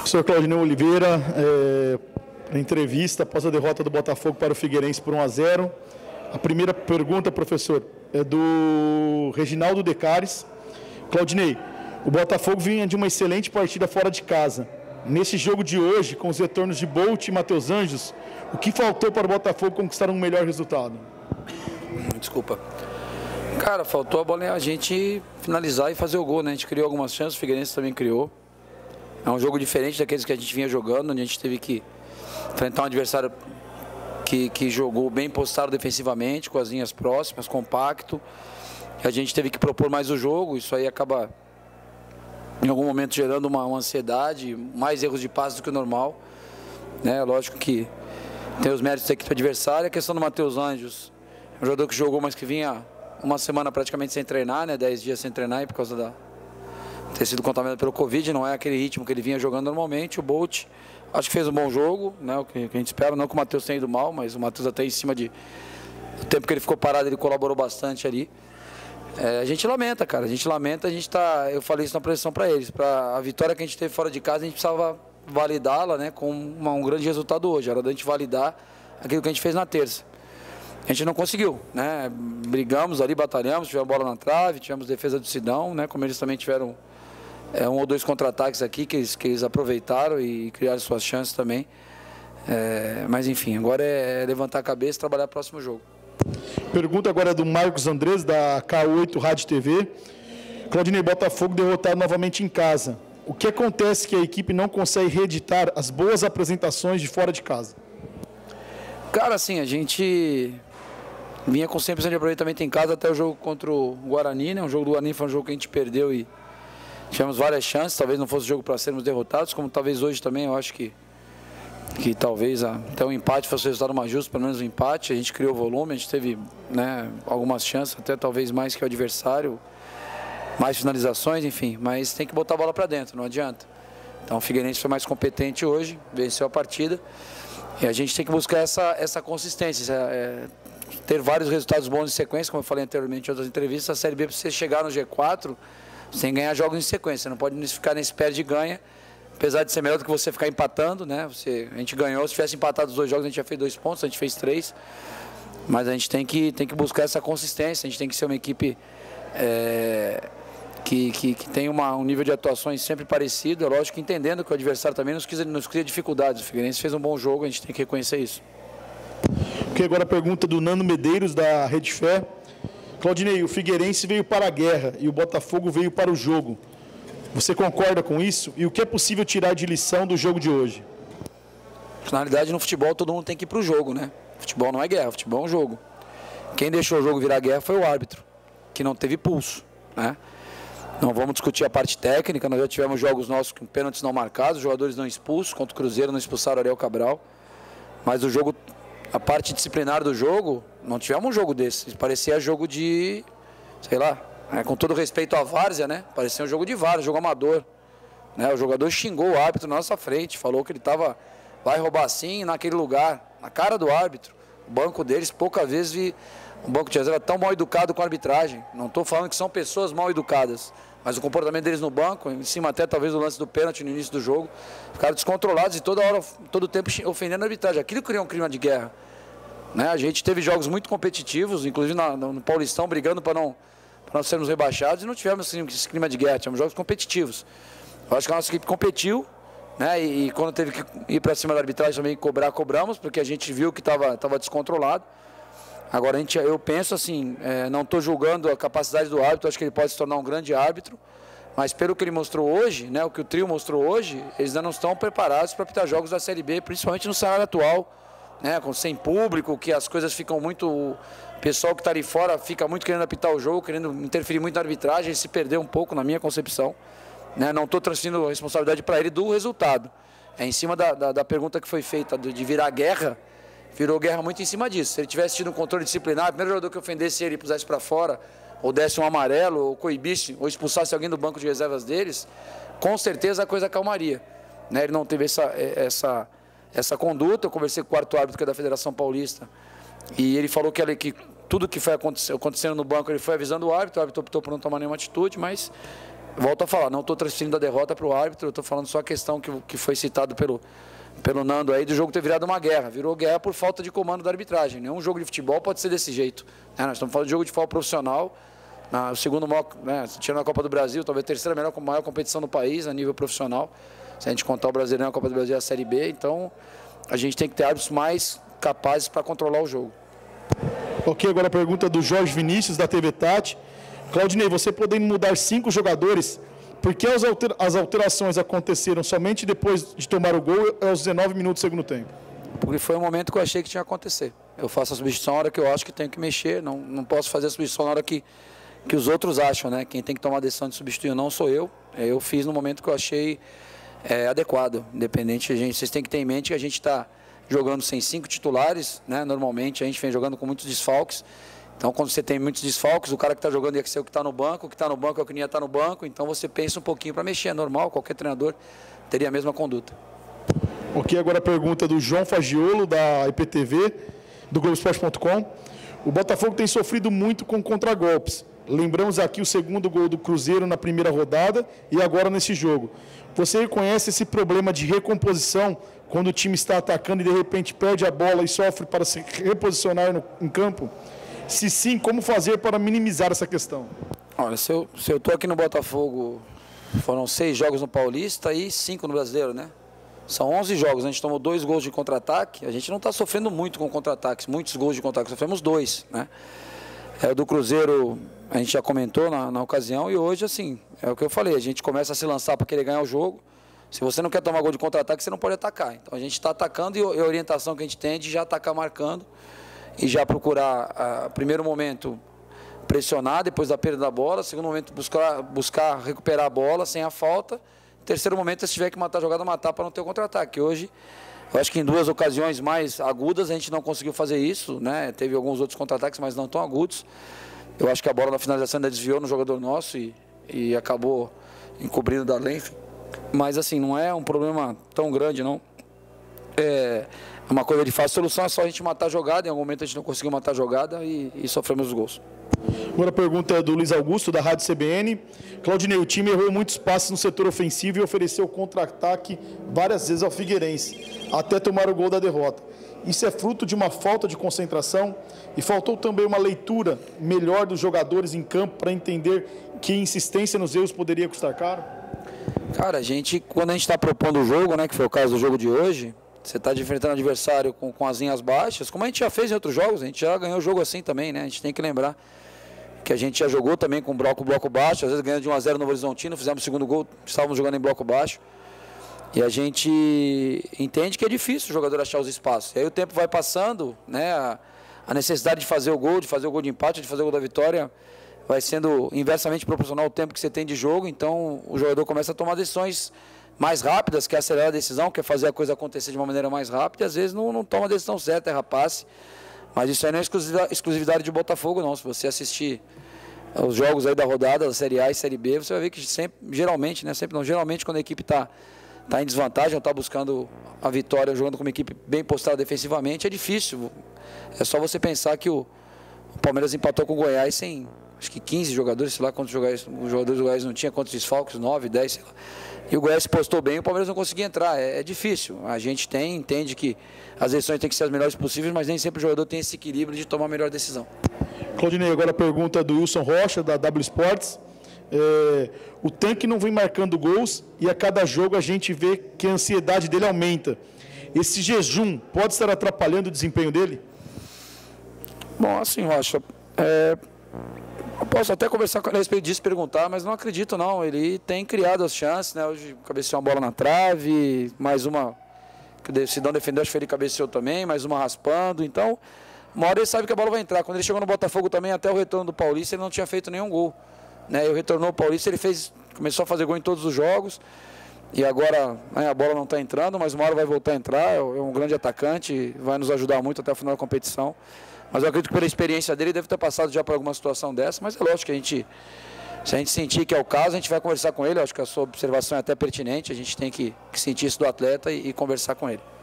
Professor Claudinei Oliveira, na entrevista após a derrota do Botafogo para o Figueirense por 1-0. A primeira pergunta, professor, é do Reginaldo Decares. Claudinei, o Botafogo vinha de uma excelente partida fora de casa. Nesse jogo de hoje, com os retornos de Bolt e Matheus Anjos, o que faltou para o Botafogo conquistar um melhor resultado? Desculpa. Cara, faltou a bola a gente finalizar e fazer o gol, né? A gente criou algumas chances, o Figueirense também criou. É um jogo diferente daqueles que a gente vinha jogando, onde a gente teve que enfrentar um adversário que jogou bem postado defensivamente, com as linhas próximas, compacto. A gente teve que propor mais o jogo, isso aí acaba em algum momento gerando uma ansiedade, mais erros de passe do que o normal, né? Lógico que tem os méritos da equipe adversária. A questão do Matheus Anjos, é um jogador que jogou, mas que vinha uma semana praticamente sem treinar, né? 10 dias sem treinar, e por causa da ter sido contaminado pelo Covid, não é aquele ritmo que ele vinha jogando normalmente. O Bolt, acho que fez um bom jogo, né? O que a gente espera, não que o Matheus tenha ido mal, mas o Matheus até em cima do tempo que ele ficou parado, ele colaborou bastante ali. A gente lamenta, cara, a gente tá, eu falei isso na pressão para eles, para a vitória que a gente teve fora de casa, a gente precisava validá-la, né, com um grande resultado hoje, era da gente validar aquilo que a gente fez na terça. A gente não conseguiu, né, brigamos ali, batalhamos, tivemos bola na trave, tivemos defesa do Sidão, né, como eles também tiveram um ou dois contra-ataques aqui que eles aproveitaram e criaram suas chances também. Mas enfim, agora é levantar a cabeça e trabalhar o próximo jogo. Pergunta agora do Marcos Andrés, da K8 Rádio TV. Claudinei, Botafogo derrotado novamente em casa. O que acontece que a equipe não consegue reeditar as boas apresentações de fora de casa? Cara, assim, a gente vinha com 100% de aproveitamento em casa até o jogo contra o Guarani, né? O jogo do Guarani foi um jogo que a gente perdeu e tivemos várias chances. Talvez não fosse o jogo para sermos derrotados, como talvez hoje também, eu acho que talvez até o empate fosse o resultado mais justo, pelo menos o empate. A gente criou volume, a gente teve, né, algumas chances, até talvez mais que o adversário, mais finalizações, enfim, mas tem que botar a bola para dentro, não adianta. Então o Figueirense foi mais competente hoje, venceu a partida, e a gente tem que buscar essa consistência, ter vários resultados bons em sequência, como eu falei anteriormente em outras entrevistas. A Série B, para você chegar no G4, você tem que ganhar jogos em sequência, você não pode ficar nesse perde e ganha. Apesar de ser melhor do que você ficar empatando, né? A gente ganhou, se tivesse empatado os 2 jogos, a gente já fez 2 pontos, a gente fez 3. Mas a gente tem que buscar essa consistência, a gente tem que ser uma equipe que tem um nível de atuações sempre parecido. É lógico que entendendo que o adversário também nos cria dificuldades. O Figueirense fez um bom jogo, a gente tem que reconhecer isso. Ok, agora a pergunta do Nando Medeiros, da Rede Fé. Claudinei, o Figueirense veio para a guerra e o Botafogo veio para o jogo. Você concorda com isso? E o que é possível tirar de lição do jogo de hoje? Na realidade, no futebol, todo mundo tem que ir para o jogo, né? Futebol não é guerra, futebol é um jogo. Quem deixou o jogo virar guerra foi o árbitro, que não teve pulso, né? Não vamos discutir a parte técnica, nós já tivemos jogos nossos com pênaltis não marcados, jogadores não expulsos, contra o Cruzeiro não expulsaram o Ariel Cabral. Mas o jogo, a parte disciplinar do jogo, não tivemos um jogo desse. Parecia jogo de, sei lá, com todo respeito à várzea, né? Parecia um jogo de várzea, jogo amador, né? O jogador xingou o árbitro na nossa frente, falou que ele vai roubar assim naquele lugar, na cara do árbitro. O banco deles, poucas vezes vi um banco de reserva tão mal educado com a arbitragem. Não estou falando que são pessoas mal educadas, mas o comportamento deles no banco, em cima até talvez do lance do pênalti no início do jogo, ficaram descontrolados e toda hora, todo o tempo ofendendo a arbitragem. Aquilo criou um clima de guerra, né? A gente teve jogos muito competitivos, inclusive no Paulistão, brigando para não sermos rebaixados, e não tivemos esse clima de guerra, tivemos jogos competitivos. Eu acho que a nossa equipe competiu, né? E quando teve que ir para cima da arbitragem também cobramos, porque a gente viu que estava descontrolado. Agora, eu penso assim, não estou julgando a capacidade do árbitro, acho que ele pode se tornar um grande árbitro, mas pelo que ele mostrou hoje, né, o que o trio mostrou hoje, eles ainda não estão preparados para apitar jogos da Série B, principalmente no cenário atual, né, sem público, que as coisas ficam muito... O pessoal que está ali fora fica muito querendo apitar o jogo, querendo interferir muito na arbitragem, ele se perdeu um pouco na minha concepção, né? Não estou transferindo a responsabilidade para ele do resultado. Em cima da pergunta que foi feita de virar guerra, virou guerra muito em cima disso. Se ele tivesse tido um controle disciplinar, o primeiro jogador que ofendesse ele, pusesse para fora, ou desse um amarelo, ou coibisse, ou expulsasse alguém do banco de reservas deles, com certeza a coisa acalmaria, né? Ele não teve essa conduta. Eu conversei com o quarto árbitro, que é da Federação Paulista, e ele falou que tudo que foi acontecendo no banco, ele foi avisando o árbitro optou por não tomar nenhuma atitude, mas volto a falar, não estou transferindo a derrota para o árbitro, eu estou falando só a questão que foi citado pelo Nando aí, do jogo ter virado uma guerra. Virou guerra por falta de comando da arbitragem. Nenhum jogo de futebol pode ser desse jeito. Nós estamos falando de jogo de futebol profissional, o segundo maior, tirando a Copa do Brasil, talvez a terceira maior competição do país a nível profissional. Se a gente contar o Brasileirão, a Copa do Brasil é a Série B, então a gente tem que ter árbitros mais capazes para controlar o jogo. Ok, agora a pergunta do Jorge Vinícius, da TV Tati. Claudinei, você podendo mudar 5 jogadores, por que as alterações aconteceram somente depois de tomar o gol aos 19 minutos do segundo tempo? Porque foi o momento que eu achei que tinha que acontecer. Eu faço a substituição na hora que eu acho que tenho que mexer, não posso fazer a substituição na hora que os outros acham, né? Quem tem que tomar a decisão de substituir não sou eu. Eu fiz no momento que eu achei adequado. Independente, vocês têm que ter em mente que a gente está jogando sem 5 titulares, né? Normalmente a gente vem jogando com muitos desfalques. Então, quando você tem muitos desfalques, o cara que está jogando ia ser o que está no banco, o que está no banco é o que não ia estar no banco. Então, você pensa um pouquinho para mexer. É normal, qualquer treinador teria a mesma conduta. Ok, agora a pergunta do João Fagiolo, da IPTV, do Globoesporte.com. O Botafogo tem sofrido muito com contragolpes. Lembramos aqui o segundo gol do Cruzeiro na primeira rodada e agora nesse jogo. Você reconhece esse problema de recomposição quando o time está atacando e de repente perde a bola e sofre para se reposicionar em campo? Se sim, como fazer para minimizar essa questão? Olha, se eu estou aqui no Botafogo, foram 6 jogos no Paulista e 5 no Brasileiro, né? São 11 jogos, a gente tomou 2 gols de contra-ataque, a gente não está sofrendo muito com contra-ataques, muitos gols de contra-ataque, sofremos 2, né? O do Cruzeiro, a gente já comentou na ocasião, e hoje, assim, é o que eu falei, a gente começa a se lançar para querer ganhar o jogo. Se você não quer tomar gol de contra-ataque, você não pode atacar. Então a gente está atacando e a orientação que a gente tem é de já atacar marcando e já procurar, primeiro momento, pressionar depois da perda da bola, segundo momento, buscar recuperar a bola sem a falta, terceiro momento, se tiver que matar a jogada, matar para não ter o contra-ataque. Hoje, eu acho que em 2 ocasiões mais agudas a gente não conseguiu fazer isso, né? Teve alguns outros contra-ataques, mas não tão agudos. Eu acho que a bola na finalização ainda desviou no jogador nosso e acabou encobrindo da Lenf. Mas assim, não é um problema tão grande, não. É uma coisa de fácil solução, é só a gente matar a jogada. Em algum momento a gente não conseguiu matar a jogada e sofremos os gols. Agora a pergunta é do Luiz Augusto, da Rádio CBN. Claudinei, o time errou muitos passes no setor ofensivo e ofereceu contra-ataque várias vezes ao Figueirense, até tomar o gol da derrota. Isso é fruto de uma falta de concentração e faltou também uma leitura melhor dos jogadores em campo para entender que insistência nos erros poderia custar caro? Cara, quando a gente está propondo o jogo, né, que foi o caso do jogo de hoje, você está enfrentando o adversário com as linhas baixas, como a gente já fez em outros jogos, a gente já ganhou o jogo assim também, né? A gente tem que lembrar que a gente já jogou também com bloco baixo, às vezes ganhando de 1-0 no Novo Horizontino, fizemos o segundo gol, estávamos jogando em bloco baixo. E a gente entende que é difícil o jogador achar os espaços. E aí o tempo vai passando, né? A necessidade de fazer o gol de empate, de fazer o gol da vitória, vai sendo inversamente proporcional ao tempo que você tem de jogo. Então o jogador começa a tomar decisões mais rápidas, quer acelerar a decisão, quer fazer a coisa acontecer de uma maneira mais rápida, e às vezes não toma a decisão certa, é rapaz. Mas isso aí não é exclusividade de Botafogo, não. Se você assistir os jogos aí da rodada, da Série A e Série B, você vai ver que geralmente quando a equipe está em desvantagem ou está buscando a vitória, jogando com uma equipe bem postada defensivamente, é difícil. É só você pensar que o Palmeiras empatou com o Goiás sem, acho que 15 jogadores, sei lá quantos jogadores do Goiás não tinha, quantos desfalques, 9, 10, sei lá. E o Goiás se postou bem, o Palmeiras não conseguia entrar. É difícil. A gente entende que as decisões têm que ser as melhores possíveis, mas nem sempre o jogador tem esse equilíbrio de tomar a melhor decisão. Claudinei, agora a pergunta do Wilson Rocha, da W Sports. O Tanque não vem marcando gols e a cada jogo a gente vê que a ansiedade dele aumenta. Esse jejum pode estar atrapalhando o desempenho dele? Bom, assim, Rocha, eu posso até conversar com ele a respeito disso, perguntar, mas não acredito não. Ele tem criado as chances, né? Hoje cabeceou uma bola na trave, mais uma que o Decidão defendeu, acho que ele cabeceou também, mais uma raspando. Então, uma hora ele sabe que a bola vai entrar. Quando ele chegou no Botafogo também, até o retorno do Paulista, ele não tinha feito nenhum gol, né? Ele retornou ao Paulista, começou a fazer gol em todos os jogos. E agora, né, a bola não está entrando, mas uma hora vai voltar a entrar. É um grande atacante, vai nos ajudar muito até o final da competição. Mas eu acredito que pela experiência dele, deve ter passado já por alguma situação dessa. Mas é lógico que se a gente sentir que é o caso, a gente vai conversar com ele. Eu acho que a sua observação é até pertinente. A gente tem que sentir isso do atleta e conversar com ele.